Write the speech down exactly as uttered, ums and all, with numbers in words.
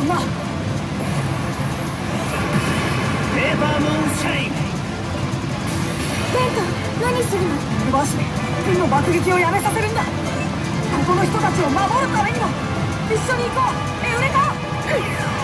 んな。 ペーパームーンシャイン。 ベント、何するの？ バシ軍の爆撃をやめさせるんだ。ここの人たちを守るためにも一緒に行こうエウレカ。